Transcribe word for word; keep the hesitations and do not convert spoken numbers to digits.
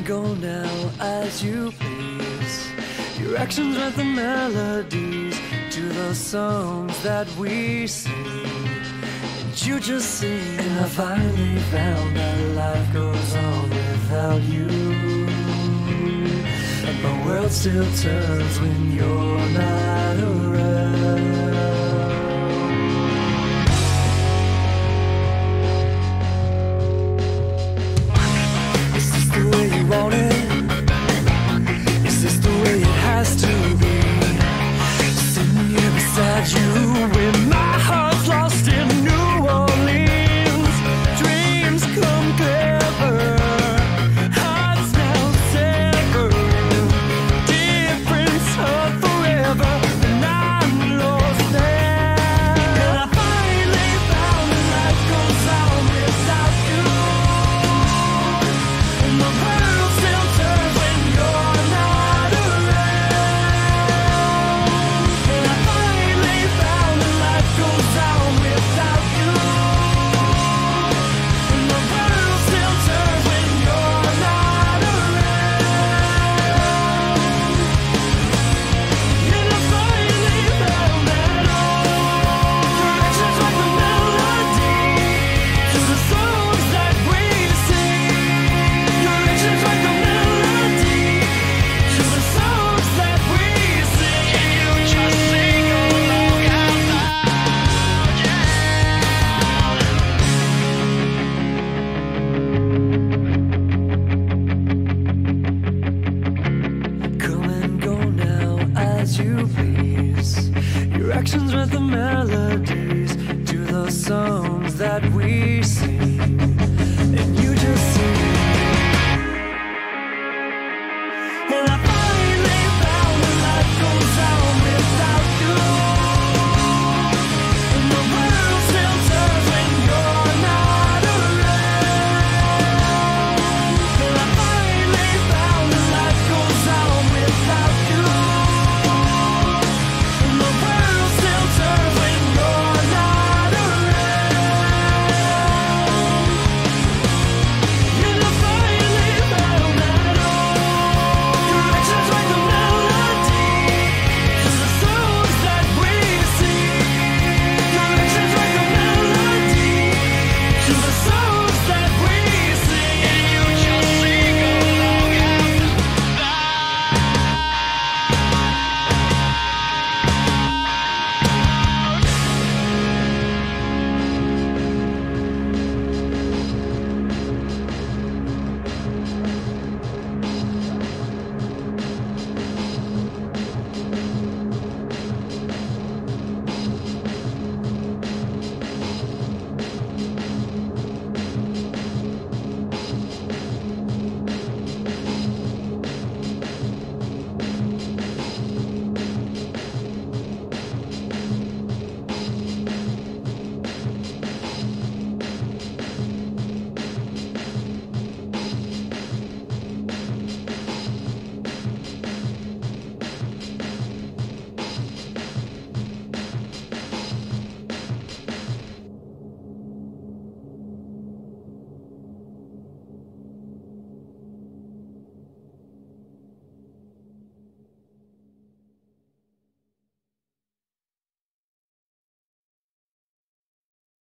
and go now as you please. Your actions write the melodies to those songs that we sing. And you just sing. And I finally found that life goes on without you. And my world still turns when you're not around. Is this the way you want it? Is this the way it has to be? Sitting here beside you with my heart's lost in New Orleans. Dreams come clever, hearts now sever. Difference of forever, and I'm lost there. And I finally found that life goes on without you. And the world still turns when you're not around. And I finally found that life goes on without you. And the world still turns when you're not around. And I finally found that all directions like the melody to the songs that we sing. Directions like the melody to the songs that we sing. Can you just sing along out loud? Come and go now as you please. Your actions write the melodies to those songs that we sing.